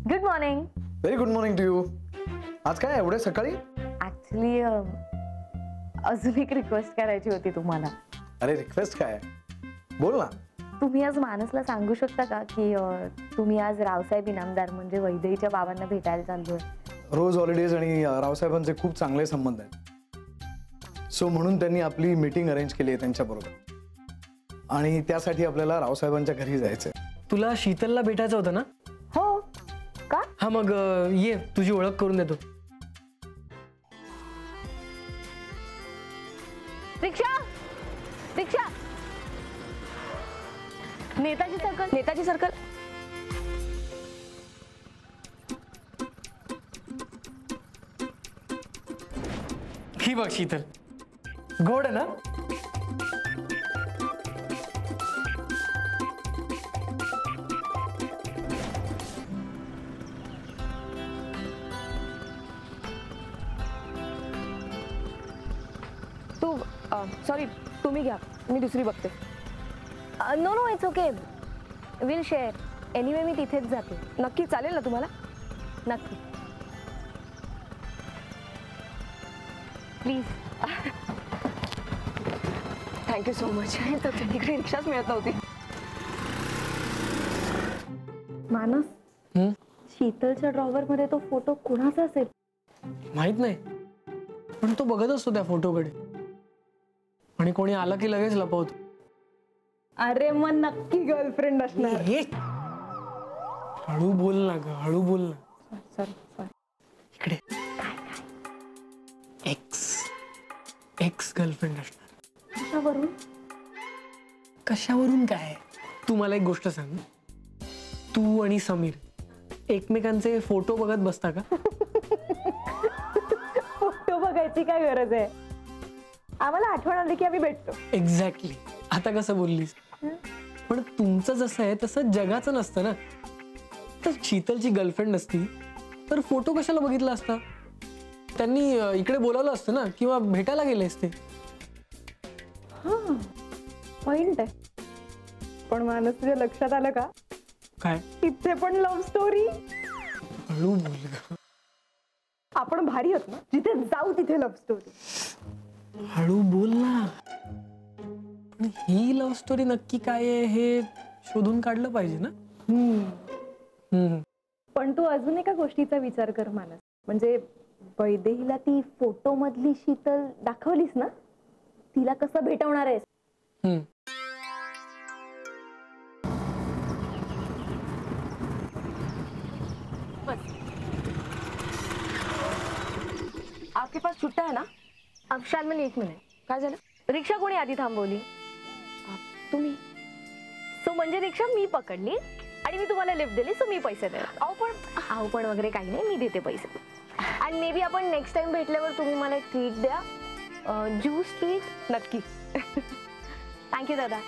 Good morning. Very good morning to you. आज काय एवढे सकाळी? ऍक्च्युली अजून एक रिक्वेस्ट करायची होती तुम्हाला. अरे रिक्वेस्ट काय? बोल ना. तुम्ही आज मानसला सांगू शकता का की तुम्ही आज रावसाहेब इनामदार म्हणजे वैदेहीच्या बाबांना भेटायला चाललोय. रोज हॉलिडेज आणि रावसाहेबांचे खूप चांगले संबंध आहेत. सो म्हणून त्यांनी आपली मीटिंग अरेंज केली आहे त्यांच्याबरोबर आणि त्यासाठी आपल्याला रावसाहेबांच्या घरी जायचंय. तुला शीतलला भेटायचं होतं ना? हो का? हा मग ये, तुझी ओळख करून देतो. Rickshaw rickshaw. Netaji circle. Netaji circle. ही बघ शीतल, गोड आहे ना? तू सॉरी, तुम्ही घ्या, मी दुसरी बघते. No no, it's okay, will share. Anyway मी तिथेच जाते. नक्की चालेल ना तुम्हाला? नक्की, प्लीज. Thank you so much. तिकडे रिक्षाच मिळत नव्हती. मानस, शीतलच्या ड्रॉवर मध्ये तो फोटो कुणाचा असेल? माहित नाही, पण तो बघत असतो त्या फोटोकडे आणि कोणी आलं की लगेच लपवतो. अरे मग नक्की गर्लफ्रेंड असणार. हळू बोल ना ग, हळू बोल ना. सॉरी. इकडे एक्स गर्लफ्रेंड असणार. कशावरून? कशावरून काय? तू मला एक गोष्ट सांग, तू आणि समीर एकमेकांचे फोटो बघत बसता का? फोटो बघायची काय गरज आहे? आम्हाला आठवण आली की आम्ही भेटतो. एक्झॅक्टली. आता कसं बोललीस, पण तुमचं जसं आहे तसं जगाचं नसतं ना. तर शीतलची गर्लफ्रेंड नसती तर फोटो कशाला बघितला असता? त्यांनी इकडे बोलावलं असतं ना, किंवा भेटायला गेले असते. पॉइंट आहे. पण मानस, तुझ्या लक्षात आलं का? काय? तिथे पण लव्ह स्टोरी. हळू बोल ग. आपण भारी होत ना, जिथे जाऊ तिथे लव्ह स्टोरी. हळू बोल ना. पण ही लव्ह स्टोरी नक्की काय आहे हे शोधून काढलं पाहिजे ना. पण तू अजून एका गोष्टीचा विचार कर मानस. म्हणजे वैदेहीला ती फोटो मधली शीतल दाखवलीस ना, तिला कसं भेटवणार आहेस? आपके पास छुट्टा है ना? शालमन, एक मिनिट. काय झालं? रिक्षा कोणी आधी थांबवली? तुम्ही. सो म्हणजे रिक्षा मी पकडली आणि मी तुम्हाला लिफ्ट दिली, सो मी पैसे देणार. अहो पण वगैरे काही नाही, मी देते पैसे. आणि मे बी आपण नेक्स्ट टाइम भेटल्यावर तुम्ही मला एक ट्रीट द्या. Juice treat. नक्की. थँक्यू दादा.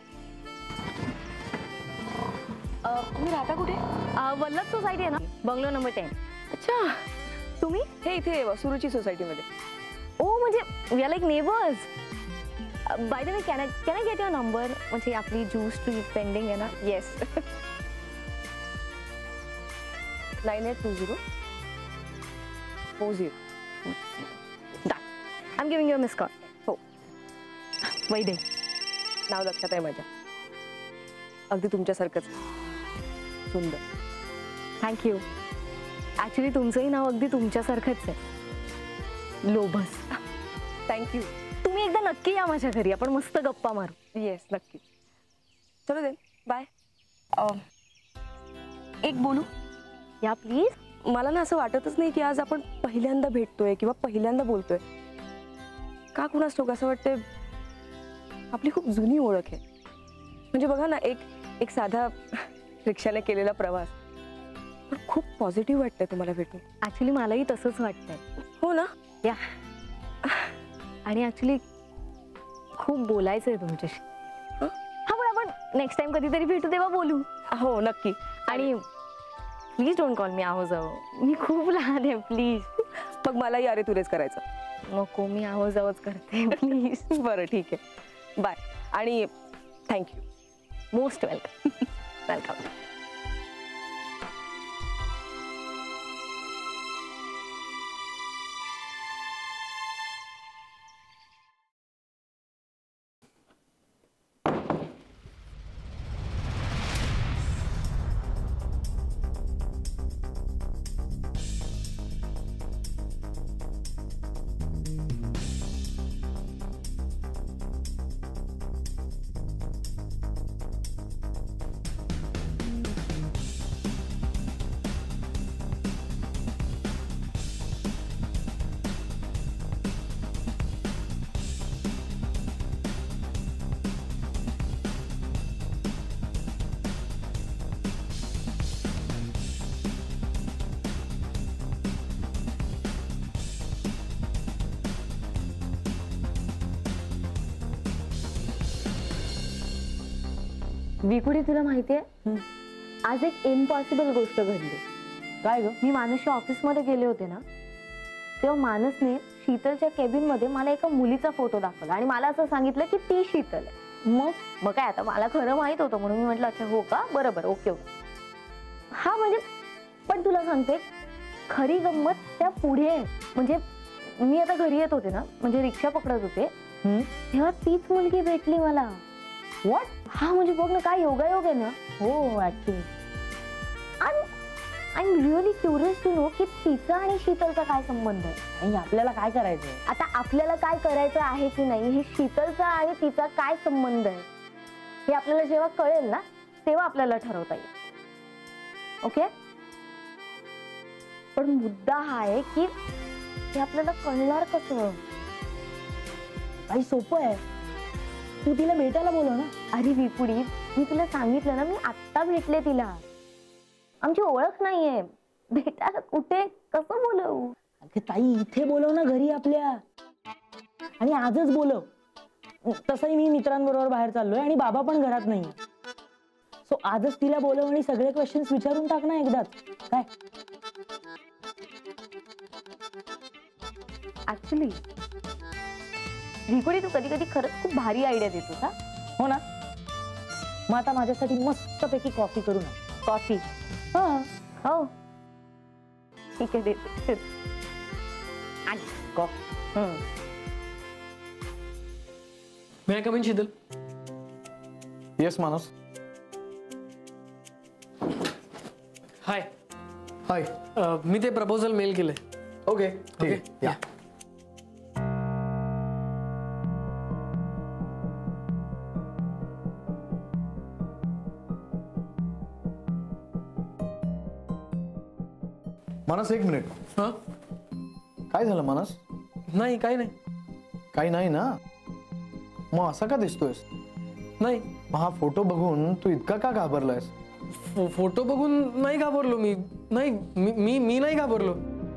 तुम्ही राहता कुठे? वल्लभ सोसायटी आहे ना, बंगलो नंबर 10. अच्छा, तुम्ही? हे इथे सुरुची सोसायटीमध्ये. ओ म्हणजे we are like neighbours. By the way, can I get your number? म्हणजे आपली ज्यूस ट्रीट पेंडिंग आहे ना. Yes. 9820 40. Done. I am giving you a miss call. हो, वैदे नाव लक्षात आहे माझ्या. अगदी तुमच्यासारखंच सुंदर. थँक्यू. ऍक्च्युली तुमचंही नाव अगदी तुमच्यासारखंच आहे, लोभस. थँक्यू. तुम्ही एकदा नक्की या माझ्या घरी, आपण मस्त गप्पा मारू. येस, नक्की. चलो दे, बाय. एक बोलू? या प्लीज. मला ना असं वाटतच नाही की आज आपण पहिल्यांदा भेटतोय किंवा पहिल्यांदा बोलतोय. का कुणास ठाऊक असं वाटतंय आपली खूप जुनी ओळख आहे. म्हणजे बघा ना, एक साधा रिक्षाने केलेला प्रवास, पण खूप पॉझिटिव्ह वाटतंय तुम्हाला भेटून. ऍक्च्युली मलाही तसंच वाटतंय. हो ना? या. आणि ऍक्च्युली खूप बोलायचंय तुमच्याशी. हा, पण आपण नेक्स्ट टाइम कधीतरी भेटू तेव्हा बोलू. हो नक्की. आणि प्लीज डोंट कॉल मी आहो जाओ. मी खूप लहान आहे, प्लीज. मग मलाही अरे तुरेच करायचं नको, मी आहो जाओच करते प्लीज. बरं ठीक आहे, बाय. आणि thank you. Most welcome. Welcome. Vikudi, तुला माहितीये आज एक इम्पॉसिबल गोष्ट घडली. काय ग? मी मानसच्या ऑफिसमध्ये गेले होते ना, तेव्हा मानसने शीतलच्या केबिन मध्ये मला एका मुलीचा फोटो दाखवला आणि मला असं सांगितलं की ती शीतल आहे. मग काय, आता मला खरं माहित होतं म्हणून मी म्हटलं अच्छा हो का, बरोबर, ओके ओके. हा म्हणजे, पण तुला सांगते खरी गंमत त्या पुढे आहे. म्हणजे मी आता घरी येत होते ना, म्हणजे रिक्षा पकडत होते, तेव्हा तीच मुलगी भेटली मला. व्हॉट? हा म्हणजे बघ ना, काय योगायोग आहे ना. हो actually I am really curious to know की तिचा आणि शीतलचा काय संबंध आहे. आणि आपल्याला काय करायचंय? आता आपल्याला काय करायचं आहे की नाही, हे शीतलचा आणि तिचा काय संबंध आहे हे आपल्याला जेव्हा कळेल ना, तेव्हा आपल्याला ठरवता येईल. ओके, पण मुद्दा हा आहे की हे आपल्याला कळणार कसं. काही सोपं आहे, तू तिला भेटायला बोलव ना. अरे विपुडी, मी तुला सांगितलं ना, मी आत्ता भेटले तिला. आमची ओळख नाहीये, भेटायला कुठे कसं बोलवू. अगं ताई, इथे बोलव ना घरी आपल्या, आणि आजच बोलव. तसंही मी मित्रांबरोबर बाहेर चाललोय आणि बाबा पण घरात नाही. सो आजच तिला बोलव आणि सगळे क्वेश्चन्स विचारून टाक ना एकदाच. काय ऍक्च्युली विकुडी, तू कधी कधी खरंच खूप भारी आयडिया देतोस. हा हो ना, मग आता माझ्यासाठी मस्तपैकी कॉफी करू ना. कॉफी? हा हो ठीक आहे, देते. Coffee. May I come in Sheetal? Yes Manas. Hi. हाय. मी ते प्रपोजल मेल केलंय. ओके ठीक आहे, या. मानस, एक मिनिट. हा, काय झालं मानस? नाही काही नाही. काही नाही ना, मग असा का दिसतोयस? नाही, मग हा फोटो बघून तू इतका का घाबरलायस? फोटो बघून नाही घाबरलो मी. नाही, मी नाही घाबरलो.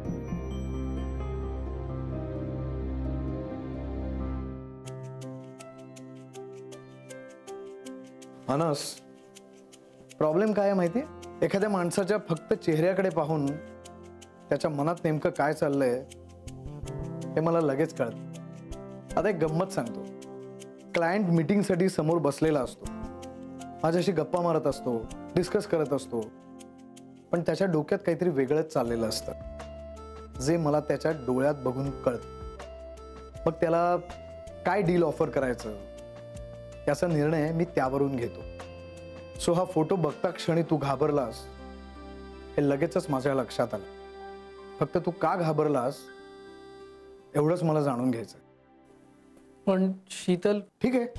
मानस, प्रॉब्लेम काय आहे माहितीये? एखाद्या माणसाच्या फक्त चेहऱ्याकडे पाहून त्याच्या मनात नेमकं काय चाललंय हे मला लगेच कळत. आता एक गंमत सांगतो. क्लायंट मीटिंगसाठी समोर बसलेला असतो, माझ्याशी गप्पा मारत असतो, डिस्कस करत असतो, पण त्याच्या डोक्यात काहीतरी वेगळंच चाललेलं असतं जे मला त्याच्या डोळ्यात बघून कळत. मग त्याला काय डील ऑफर करायचं याचा निर्णय मी त्यावरून घेतो. सो हा फोटो बघता क्षणी तू घाबरलास हे लगेचच माझ्या लक्षात आलं. फक्त तू का घाबरलास एवढंच मला जाणून घ्यायचं. पण शीतल, ठीक आहे,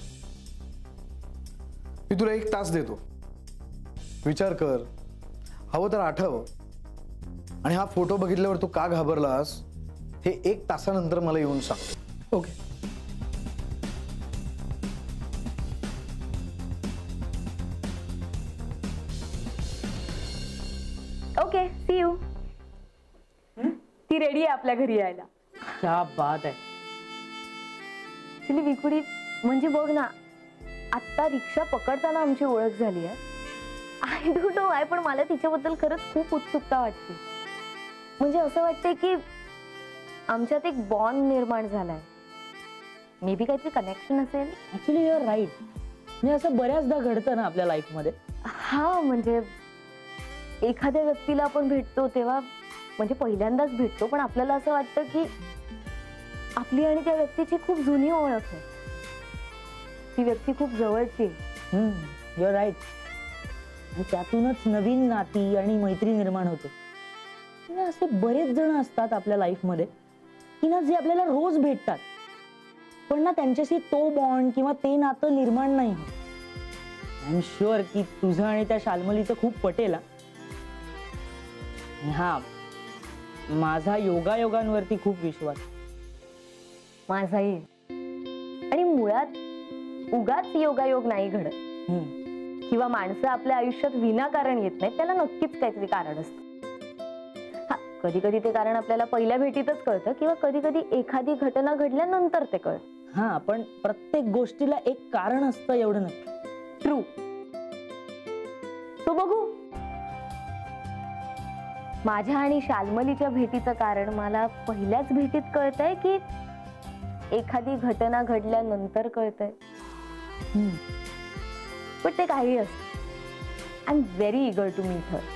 मी तुला 1 तास देतो. विचार कर, हवं तर आठव, आणि हा फोटो बघितल्यावर तू का घाबरलास हे 1 तासानंतर मला येऊन सांग. ओके. Okay, see you. ती रेडी आहे आपल्या घरी यायला. क्या बात आहे. ऍक्च्युली विकुडी, म्हणजे बघ ना, आत्ता रिक्षा पकडताना आमची ओळख झाली आहे. आय डोंट नो वाय, पण मला तिच्याबद्दल खरंच खूप उत्सुकता वाटते. म्हणजे असं वाटतंय की आमच्यात एक बॉन्ड निर्माण झालाय. मे बी काहीतरी कनेक्शन असेल. Actually you are right. म्हणजे असं बऱ्याचदा घडतं ना आपल्या लाईफमध्ये. हा म्हणजे एखाद्या व्यक्तीला आपण भेटतो तेव्हा, म्हणजे पहिल्यांदाच भेटतो, पण आपल्याला असं वाटतं की आपली आणि त्या व्यक्तीची खूप जुनी ओळख आहे. ती व्यक्ती खूप जवळची. You are right. त्यातूनच नवीन नाती आणि मैत्री निर्माण होते. असे बरेच जण असतात आपल्या लाईफमध्ये की ना, जे आपल्याला रोज भेटतात, पण ना त्यांच्याशी तो बॉन्ड किंवा ते नातं निर्माण नाही होत. आय एम शुअर की तुझं आणि त्या शाल्मलीचं खूप पटेल. हा, माझा योगायोगांवरती खूप विश्वास. माझाही. आणि मुळात उगाच योगायोग नाही घडत, किंवा माणसं आपल्या आयुष्यात विनाकारण येत नाहीत. त्याला नक्कीच काहीतरी कारण असतं. हा, कधी कधी ते कारण आपल्याला पहिल्या भेटीतच कळतं, किंवा कधी कधी एखादी घटना घडल्यानंतर ते कळतं. हा, पण प्रत्येक गोष्टीला एक कारण असतं एवढं नक्की. ट्रू. तो बघू. माझ्या आणि शाल्मलीच्या भेटीचं कारण मला पहिल्याच भेटीत कळतंय की एखादी घटना घडल्यानंतर कळतंय. पण ते काही असतं. I am very eager to meet her.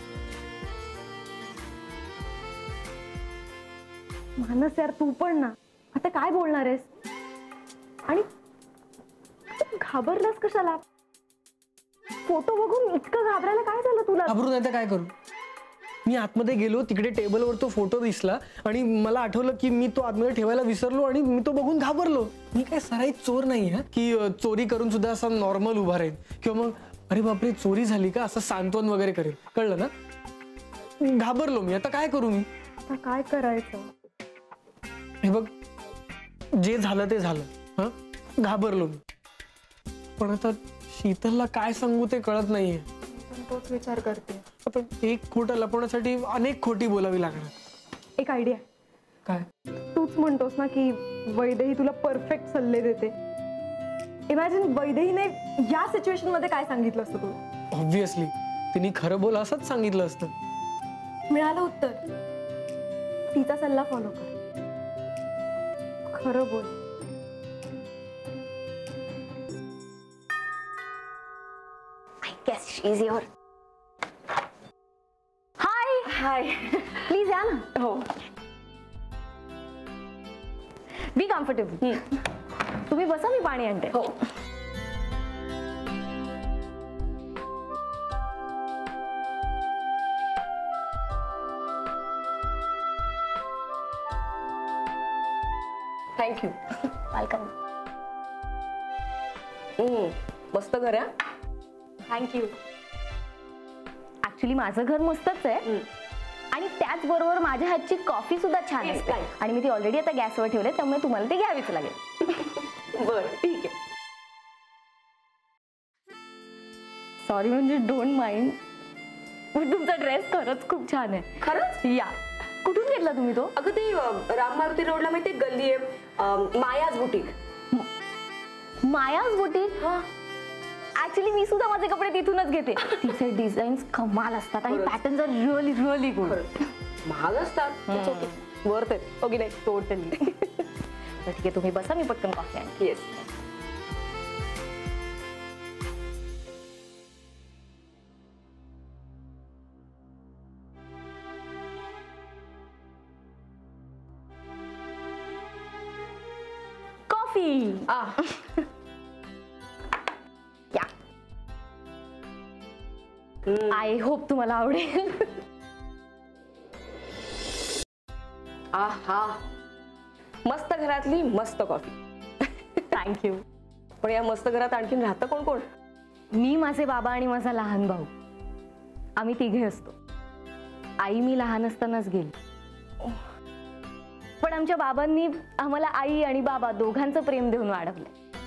Manas यार, तू पण ना आता काय बोलणार आहेस? आणि तू घाबरलास कशाला? फोटो बघून इतकं घाबरायला काय झालं तुला? घाबरून नाही तर काय करू? मी आतमध्ये गेलो, तिकडे टेबलवर तो फोटो दिसला आणि मला आठवलं की मी तो आतमध्ये ठेवायला विसरलो आणि मी तो बघून घाबरलो. मी काय सराई चोर नाही हा की चोरी करून सुद्धा असा नॉर्मल उभा राहील किंवा मग अरे बापरे चोरी झाली का असं सांत्वन वगैरे करेल. कळलं ना? घाबरलो मी. आता काय करू मी? आता काय करायचं? हे बघ, जे झालं ते झालं. हा, घाबरलो मी. पण आता शीतलला काय सांगू ते कळत नाहीये. तोच विचार करते. आता एक खोटं लपवण्यासाठी अनेक खोटी बोलावी लागणार. एक आयडिया. काय? तूच म्हणतोस ना की वैदेही तुला परफेक्ट सल्ले देते. इमॅजिन वैदेहीने या सिच्युएशन मध्ये काय सांगितलं असतं तुला? ऑब्व्हियसली तिने खरं बोल असंच सांगितलं असतं. मिळालं उत्तर. तिचा सल्ला फॉलो कर. खरं बोल. I guess she is your. Hi hi. Please या ना. हो. Be comfortable. तुम्ही बसा, मी पाणी आणते. हो. थँक्यू. वेलकम. मस्त घर आहे. थँक्यू. ऍक्च्युली माझं घर मस्तच आहे आणि त्याचबरोबर माझ्या हातची कॉफी सुद्धा छान असते आणि मी ती ऑलरेडी आता गॅसवर ठेवले, त्यामुळे तुम्हाला ते घ्यावीच लागेल. बरं ठीक आहे. सॉरी, म्हणजे डोंट माइंड. पण तुमचा ड्रेस खरंच खूप छान आहे. खरंच? या. कुठून घेतला तुम्ही तो? अगं ते राम मारुती रोडला माहिती गल्ली आहे, मायाज बुटीक. मायाज बुटीक? हा. ऍक्च्युली मी सुद्धा माझे कपडे तिथूनच घेते. तिचे डिझाईन्स कमाल असतात आणि patterns are really really good. महाग असतात. Worth it. ओके, नाही टोटली. ठीक आहे, तुम्ही बसा, मी पटकन कॉफी आणते. येस. कॉफी. या. आय होप तुम्हाला आवडेल. आहा, मस्त घरातली मस्त कॉफी. थँक्यू. पण या मस्त घरात आणखीन राहतं कोण कोण? मी, माझे बाबा आणि माझा लहान भाऊ. आम्ही तिघे असतो. आई मी लहान असतानाच गेली. पण आमच्या बाबांनी आम्हाला आई आणि बाबा दोघांचं प्रेम देऊन वाढवलं.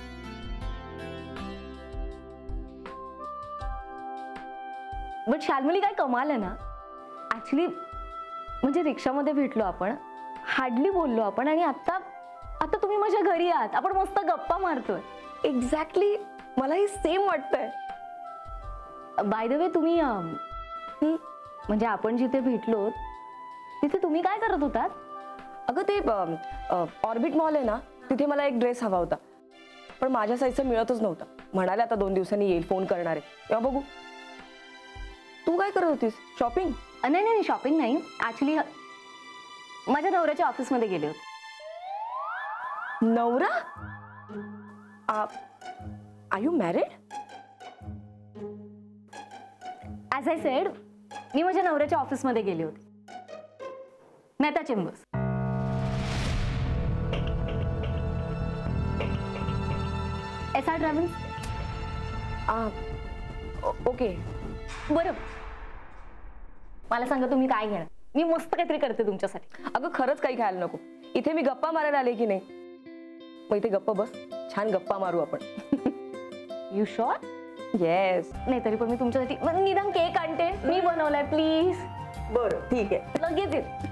बट शाल्मली काय कमाल आहे ना. ऍक्च्युली म्हणजे रिक्षामध्ये भेटलो आपण, हार्डली बोललो आपण आणि आता आता तुम्ही माझ्या घरी आहात. आपण मस्त गप्पा मारतोय. एक्झॅक्टली, मलाही सेम वाटतंय. बाय द वे, तुम्ही म्हणजे आपण जिथे भेटलो तिथे तुम्ही काय करत होतात? अगं ते ऑर्बिट मॉल आहे ना, तिथे मला एक ड्रेस हवा होता, पण माझ्या साईजचा मिळतच नव्हता. म्हणाले आता 2 दिवसांनी येईल, फोन करणार आहे, तेव्हा बघू. तू काय करत होतीस? शॉपिंग? नाही नाही, शॉपिंग नाही. ऍक्च्युली माझ्या नवऱ्याच्या ऑफिसमध्ये गेले होते. नवरा? Are you married? As I said, मी माझ्या नवऱ्याच्या ऑफिसमध्ये गेले होते. Mehta chambers. SR travels. Okay. बरं, मला सांगा तुम्ही काय घेणार? मी मस्त काहीतरी करते तुमच्यासाठी. अगं खरंच काही खायला नको. इथे मी गप्पा मारायला आले की नाही? मग इथे गप्पा बस, छान गप्पा मारू आपण. You sure? येस. नाही तरी पण मी तुमच्यासाठी निदान केक आणते. मी बनवलाय, प्लीज. बरं ठीक आहे, लगेच येते.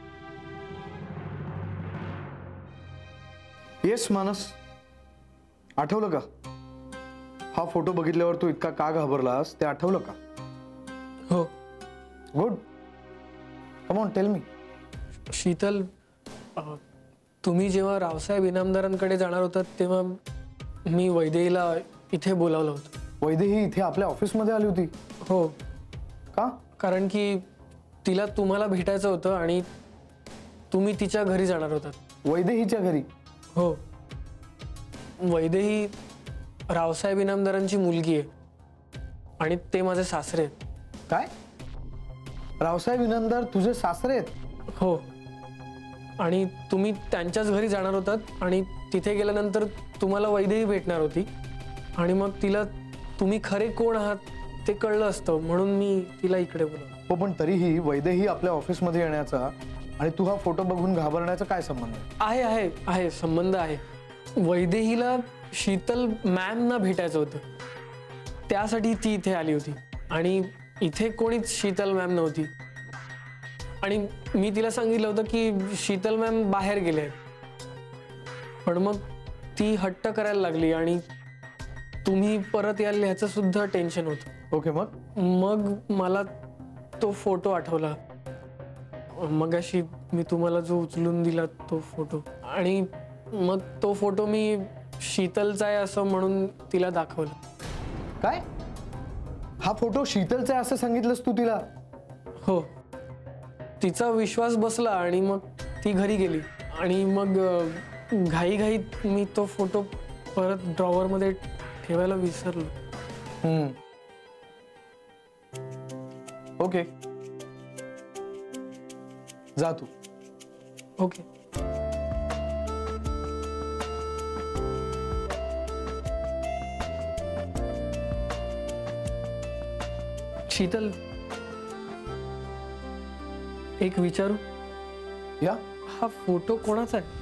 येस मानस, आठवलं का? हा फोटो बघितल्यावर तू इतका का घाबरलास ते आठवलं का? हो. Good. Come on tell me. Sheetal, तुम्ही जेव्हा रावसाहेब इनामदारांकडे जाणार होतात तेव्हा मी वैदेहीला इथे बोलावलं होतं. वैदेही इथे आपल्या ऑफिसमध्ये आली होती? हो, का? कारण की तिला तुम्हाला भेटायचं होतं आणि तुम्ही तिच्या घरी जाणार होतात. वैदेहीच्या घरी? हो. वैदेही रावसाहेब इनामदारांची मुलगी आहे आणि ते माझे सासरे आहेत. काय? रावसाहेब इनामदार तुझे सासरे आहेत? हो. आणि तुम्ही त्यांच्याच घरी जाणार होतात आणि तिथे गेल्यानंतर तुम्हाला वैदेही भेटणार होती आणि मग तिला तुम्ही खरे कोण आहात ते कळलं असतं म्हणून मी तिला इकडे बोलवलं. हो, पण तरीही वैदेही आपल्या ऑफिसमध्ये येण्याचा आणि तू हा फोटो बघून घाबरण्याचा काय संबंध आहे? आहे आहे आहे संबंध आहे. वैदेहीला शीतल मॅमना भेटायचं होतं, त्यासाठी ती इथे आली होती आणि इथे कोणीच शीतल मॅम नव्हती आणि मी तिला सांगितलं होतं की शीतल मॅम बाहेर गेले आहेत. पण मग ती हट्ट करायला लागली आणि तुम्ही परत याल ह्याचं सुद्धा टेन्शन होतं. ओके, मग मला तो फोटो आठवला. मग अशी मी तुम्हाला जो उचलून दिला तो फोटो, आणि मग तो फोटो मी शीतलचा आहे असं म्हणून तिला दाखवला. काय? हा फोटो शीतलचा आहे असं सांगितलंस तू तिला? हो. तिचा विश्वास बसला आणि मग ती घरी गेली आणि मग घाईघाईत मी तो फोटो परत ड्रॉवरमध्ये ठेवायला विसरलो. ओके, जा तू. ओके. शीतल, एक विचारू? या. हा फोटो कोणाचा आहे?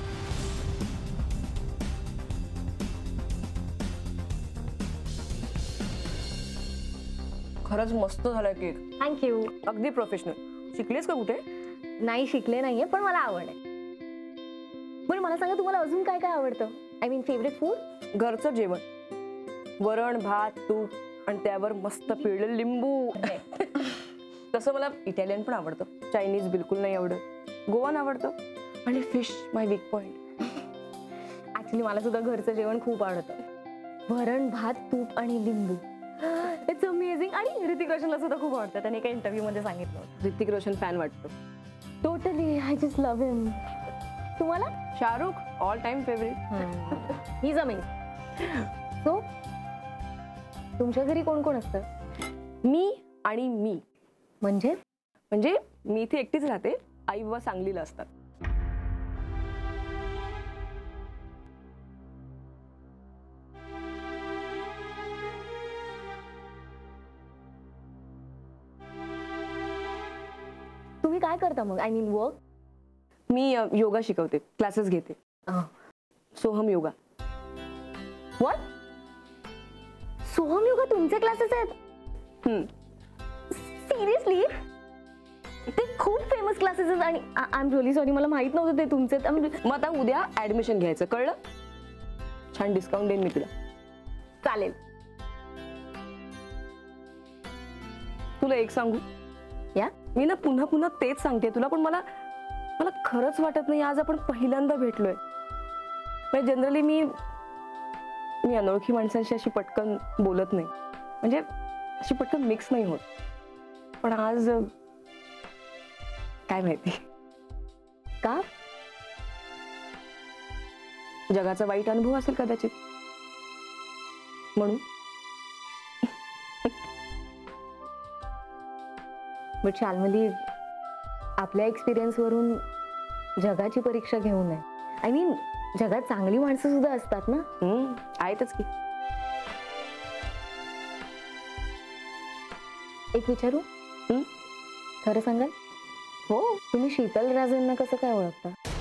खरंच मस्त झालाय केक. थँक्यू. अगदी प्रोफेशनल. शिकलीस का कुठे? नाही शिकले नाहीये, पण मला आवड आहे. पण मला सांगा, तुम्हाला अजून काय काय आवडतं? I mean favourite food? घरचं जेवण, वरण भात तूप आणि त्यावर मस्त पिळलेलं लिंबू. तसं मला इटालियन पण आवडतं, चायनीज बिलकुल नाही आवडत, गोवन आवडतं आणि fish my weak point. Actually मला सुद्धा घरचं जेवण खूप आवडतं. वरण भात तूप आणि लिंबू, इट्स अमेझिंग. आणि ऋतिक रोशनला सुद्धा खूप आवडतं, त्याने एका इंटरव्ह्यू मध्ये सांगितलं होतं. ऋतिक रोशन फॅन वाटतो. Totally, I just love him. तुम्हाला? Shahrukh all time favourite. He is amazing. So तुमच्या घरी कोण कोण असतं? मी आणि मी. म्हणजे मी इथे एकटीच राहते, आई बाबा सांगलीला असतात. तुम्ही काय करता मग? I mean work? मी योगा शिकवते, क्लासेस घेते. सोहम योगा. व्हॉट? सोहम योगा तुमचे क्लासेस आहेत? सिरियसली? ते खूप फेमस क्लासेस आहेत आणि आय एम रिअली सॉरी, मला माहित नव्हतं ते तुमचे. मग आता उद्या ऍडमिशन घ्यायचं, कळलं? छान डिस्काउंट देईन मी तुला. चालेल. तुला एक सांगू? या. मी ना पुन्हा पुन्हा तेच सांगते तुला, पण मला खरंच वाटत नाही आज आपण पहिल्यांदा भेटलोय. म्हणजे जनरली मी अनोळखी माणसांशी अशी पटकन बोलत नाही, म्हणजे अशी पटकन मिक्स नाही होत. पण आज काय माहिती का? जगाचा वाईट अनुभव असेल कदाचित म्हणून. बट शाल्मली, आपल्या एक्सपिरियन्स वरून जगाची परीक्षा घेऊ नये. आय मीन जगात चांगली माणसं सुद्धा असतात ना. आहेतच की. एक विचारू? खरं सांगाल? हो. तुम्ही शीतल राजेंना कसं काय ओळखता?